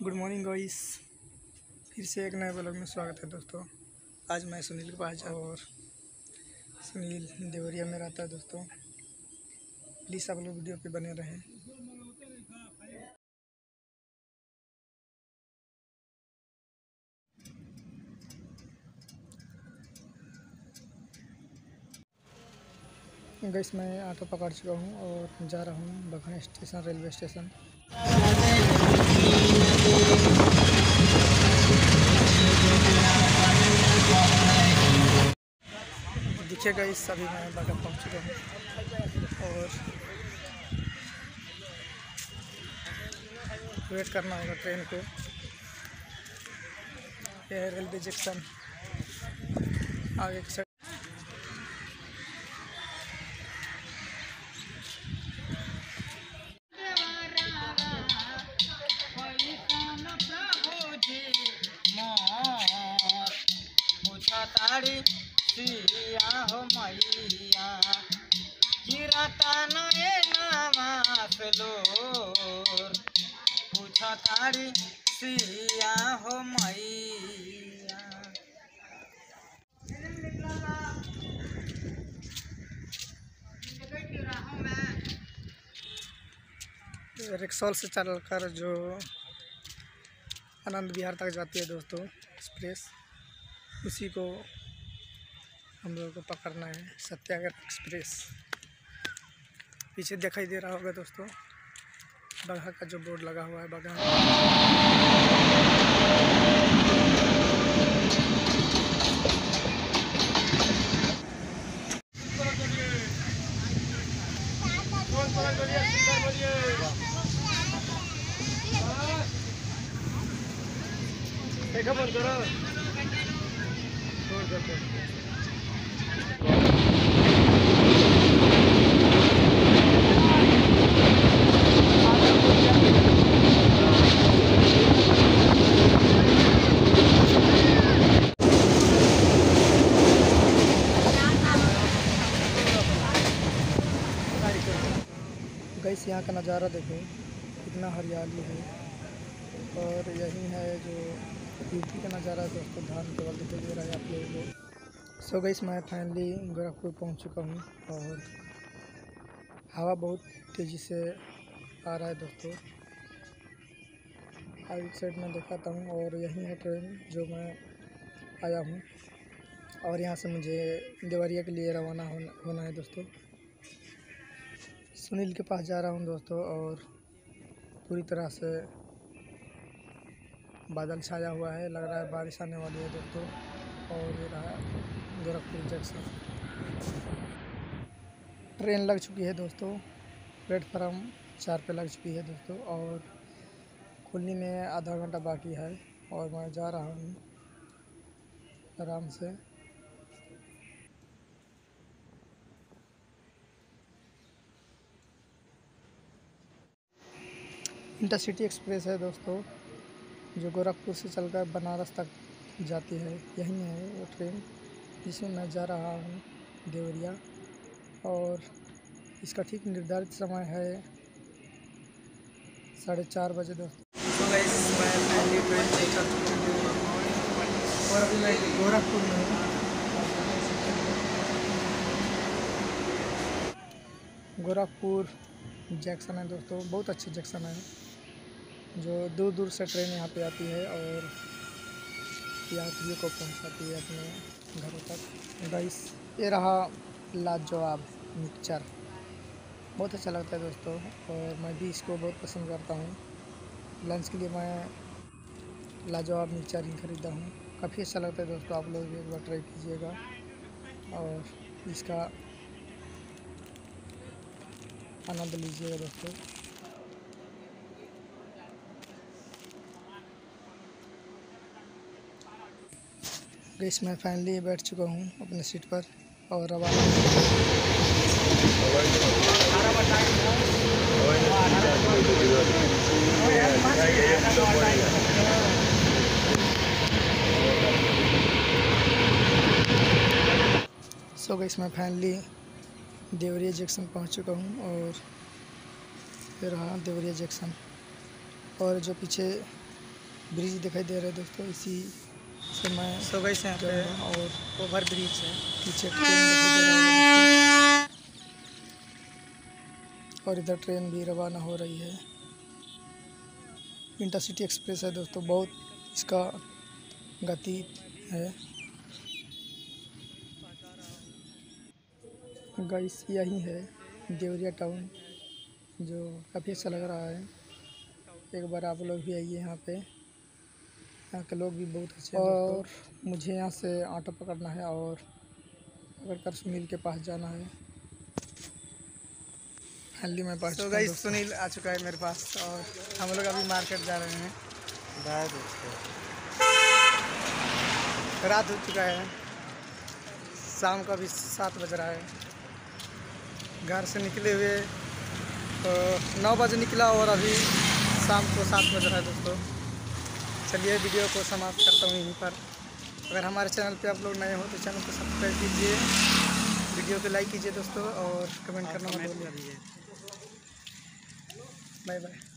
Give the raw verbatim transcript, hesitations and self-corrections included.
Good morning guys. फिर से एक नए ब्लॉग में स्वागत है दोस्तों। आज मैं सुनील के पास और सुनील देवरिया में रहता है दोस्तों। प्लीज़ आप लोग वीडियो पे बने रहें। गाइस मैं ऑटो पकड़ चुका हूँ और जा रहा हूँ बघा स्टेशन, रेलवे स्टेशन। देखिए गाइस, अभी मैं बघा पहुँच चुका हूँ और वेट करना होगा ट्रेन को। यह है रेलवे जंक्शन आगे से। ताड़ी सिया हो मैया गिरता नए नामास लोर पूछा ताड़ी सिया हो मैया। रिक्शॉल से चलकर जो आनंद विहार तक जाती है दोस्तों एक्सप्रेस, उसी को हम लोगों को पकड़ना है, सत्याग्रह एक्सप्रेस। पीछे दिखाई दे रहा होगा दोस्तों बघा का जो बोर्ड लगा हुआ है। बघा बंद करो, छोड़ दो। गैस यहाँ का नज़ारा देखो, कितना हरियाली है। और यही है जो यूपी का नज़ारा है दोस्तों। धान केवल दिखाई दे रहा है आप लोगों को। सो गैस मैं फाइनली गोरखपुर पहुँच चुका हूँ और हवा बहुत तेज़ी से आ रहा है दोस्तों। आगे साइड में दिखाता हूँ और यही है ट्रेन जो मैं आया हूँ। और यहाँ से मुझे देवरिया के लिए रवाना होना है दोस्तों। सुनील के पास जा रहा हूँ दोस्तों और पूरी तरह से बादल छाया हुआ है, लग रहा है बारिश आने वाली है दोस्तों। और ये रहा गोरखपुर जंक्शन। ट्रेन लग चुकी है दोस्तों, प्लेटफार्म चार पे लग चुकी है दोस्तों और खुलने में आधा घंटा बाकी है। और मैं जा रहा हूँ आराम से। इंटरसिटी एक्सप्रेस है दोस्तों, जो गोरखपुर से चलकर बनारस तक जाती है। यही है वो ट्रेन जिसमें मैं जा रहा हूँ देवरिया। और इसका ठीक निर्धारित समय है साढ़े चार बजे दोस्तों। तो गाइस मैं पहली ट्रेन से चल चुका हूँ और अभी मैं गोरखपुर में हूँ। गोरखपुर जंक्शन है दोस्तों, बहुत अच्छी जंक्शन है जो दूर दूर से ट्रेन यहाँ पे आती है और यात्रियों को पहुँचाती है अपने घरों तक। गाइस ये रहा लाजवाब मिक्सचर, बहुत अच्छा लगता है दोस्तों और मैं भी इसको बहुत पसंद करता हूँ। लंच के लिए मैं लाजवाब मिक्सचर ही खरीदा हूँ, काफ़ी अच्छा लगता है दोस्तों। आप लोग भी एक बार ट्राई कीजिएगा और इसका आनंद लीजिएगा दोस्तों। गैस मैं फाइनली बैठ चुका हूँ अपने सीट पर और रवाना। सो गैस मैं फाइनली देवरिया जंक्शन पहुँच चुका हूँ और ये रहा देवरिया जंक्शन। और जो पीछे ब्रिज दिखाई दे रहा है दोस्तों, इसी से मैं सो गई से यहाँ पे जाऊँगा। और ओवर ब्रिज है। पीछे ट्रेन दिखाई दे रहा होगा दोस्तों, और इधर ट्रेन भी रवाना हो रही है। इंटरसिटी एक्सप्रेस है दोस्तों, बहुत इसका गति है। गाइस यही है देवरिया टाउन, जो काफ़ी अच्छा लग रहा है। एक बार आप लोग भी आइए यहाँ पे, यहाँ के लोग भी बहुत अच्छे हैं। और मुझे यहाँ से ऑटो पकड़ना है और पकड़ कर सुनील के पास जाना है। फाइनली मैं पहुँच तो चुका हूँ गाइस दोस्तों। सुनील आ चुका है मेरे पास और हम लोग अभी मार्केट जा रहे हैं। रात हो चुका है, शाम का भी सात बज रहा है। घर से निकले हुए तो नौ बजे निकला और अभी शाम को सात बज रहा है दोस्तों। चलिए वीडियो को समाप्त करता हूँ यहीं पर। अगर हमारे चैनल पे आप लोग नए हो तो चैनल को सब्सक्राइब कीजिए, वीडियो को लाइक कीजिए दोस्तों और कमेंट करना मत भूलिए। Bye bye.